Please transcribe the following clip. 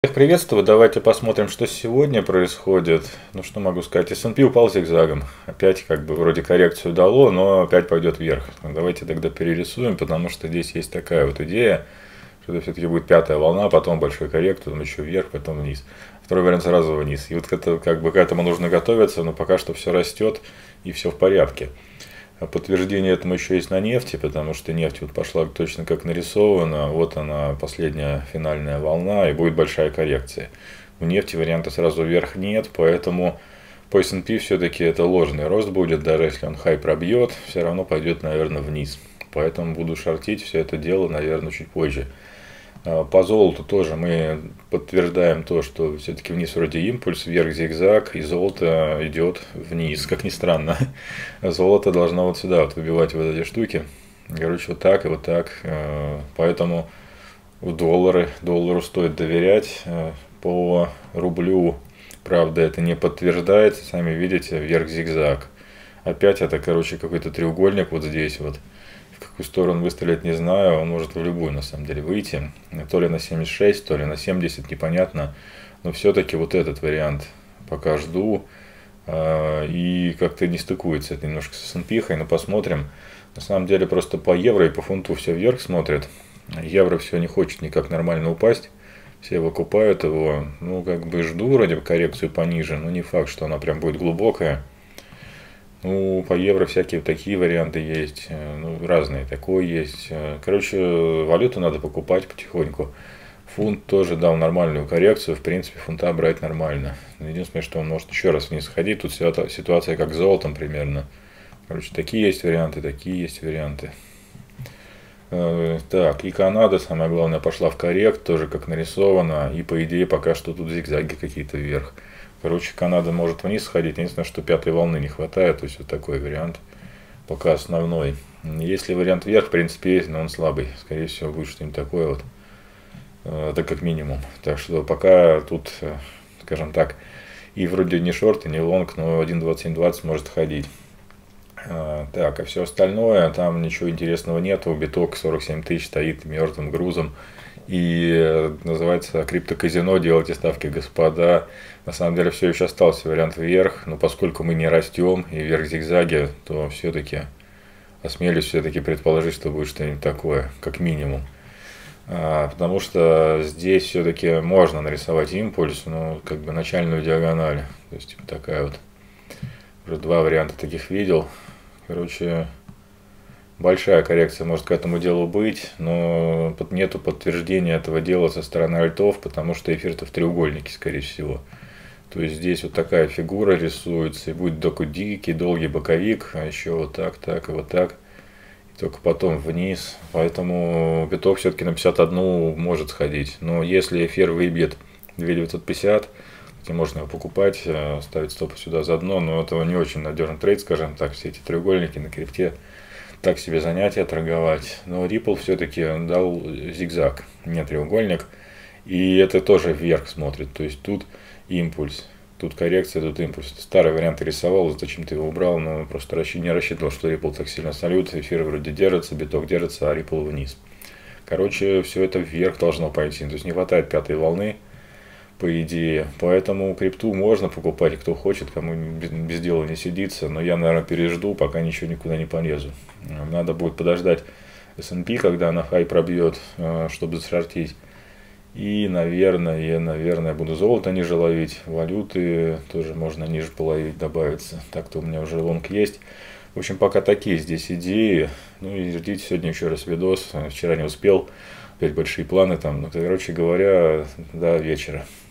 Всех приветствую, давайте посмотрим, что сегодня происходит. Ну что могу сказать, S&P упал зигзагом. Опять как бы вроде коррекцию дало, но опять пойдет вверх. Давайте тогда перерисуем, потому что здесь есть такая вот идея, что это все-таки будет пятая волна, потом большой коррекция, потом еще вверх, потом вниз. Второй вариант сразу вниз. И вот это, как бы к этому нужно готовиться, но пока что все растет и все в порядке. Подтверждение этому еще есть на нефти, потому что нефть вот пошла точно как нарисована. Вот она, последняя финальная волна, и будет большая коррекция. У нефти варианта сразу вверх нет, поэтому по S&P все-таки это ложный рост будет. Даже если он хай пробьет, все равно пойдет, наверное, вниз. Поэтому буду шортить все это дело, наверное, чуть позже. По золоту тоже мы подтверждаем то, что все-таки вниз вроде импульс, вверх зигзаг, и золото идет вниз, как ни странно. Золото должно вот сюда вот выбивать вот эти штуки. Короче, вот так и вот так. Поэтому доллару стоит доверять. По рублю, правда, это не подтверждается. Сами видите, вверх зигзаг. Опять это, короче, какой-то треугольник вот здесь вот. В какую сторону выстрелить, не знаю, он может в любую на самом деле выйти, то ли на 76, то ли на 70, непонятно, но все-таки вот этот вариант пока жду, и как-то не стыкуется это немножко с S&P, но посмотрим. На самом деле просто по евро и по фунту все вверх смотрит, евро все не хочет никак нормально упасть, все выкупают его, ну как бы жду вроде бы коррекцию пониже, но не факт, что она прям будет глубокая. Ну, по евро всякие такие варианты есть, ну, разные, такое есть. Короче, валюту надо покупать потихоньку. Фунт тоже дал нормальную коррекцию, в принципе, фунта брать нормально. Единственное, что он может еще раз вниз ходить, тут ситуация как с золотом примерно. Короче, такие есть варианты, такие есть варианты. Так, и Канада, самое главное, пошла в коррект, тоже как нарисовано, и по идее пока что тут зигзаги какие-то вверх. Короче, Канада может вниз сходить, единственное, что пятой волны не хватает, то есть вот такой вариант, пока основной. Если вариант вверх, в принципе, есть, но он слабый, скорее всего, будет что-нибудь такое вот, это как минимум. Так что пока тут, скажем так, и вроде не шорт, и не лонг, но 1.2720 может ходить. Так, а все остальное, там ничего интересного нету, биток 47 тысяч стоит мертвым грузом. И называется криптоказино, делайте ставки, господа. На самом деле все еще остался вариант вверх, но поскольку мы не растем и вверх зигзаги, то все-таки осмелюсь все-таки предположить, что будет что-нибудь такое, как минимум. Потому что здесь все-таки можно нарисовать импульс, но как бы начальную диагональ. То есть типа такая вот. Уже два варианта таких видел. Короче, большая коррекция может к этому делу быть, но нету подтверждения этого дела со стороны альтов, потому что эфир-то в треугольнике, скорее всего. То есть здесь вот такая фигура рисуется, и будет такой дикий, долгий боковик, а еще вот так, так и вот так. И только потом вниз. Поэтому биток все-таки на 51 может сходить. Но если эфир выбьет 2950, можно его покупать, ставить стопы сюда заодно, но это не очень надежный трейд, скажем так, все эти треугольники на крипте, так себе занятия торговать. Но Ripple все-таки дал зигзаг, не треугольник, и это тоже вверх смотрит, то есть тут импульс, тут коррекция, тут импульс. Старый вариант рисовал, зачем ты его убрал, но просто не рассчитывал, что Ripple так сильно сольют, эфир вроде держится, биток держится, а Ripple вниз. Короче, все это вверх должно пойти, то есть не хватает пятой волны, по идее. Поэтому крипту можно покупать, кто хочет, кому без дела не сидится. Но я, наверное, пережду, пока ничего никуда не полезу. Надо будет подождать S&P, когда она хай пробьет, чтобы зашортить. И, наверное, буду золото ниже ловить. Валюты тоже можно ниже половить, добавиться. Так-то у меня уже лонг есть. В общем, пока такие здесь идеи. Ну и ждите сегодня еще раз видос. Вчера не успел. Опять большие планы там. Ну, короче говоря, до вечера.